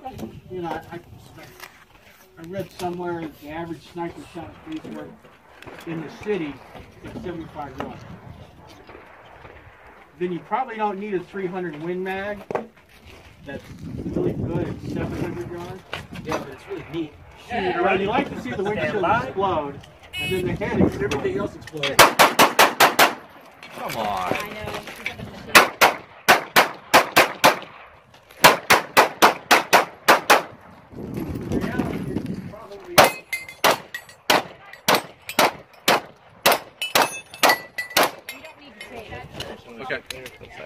You know, I read somewhere that the average sniper shot speed in the city is 75 yards. Then you probably don't need a 300 Win Mag. That's really good at 700 yards. Yeah, but it's really neat. Right, you like to see the windshield explode, and then the head and everything else explode. Come on. I know. Okay.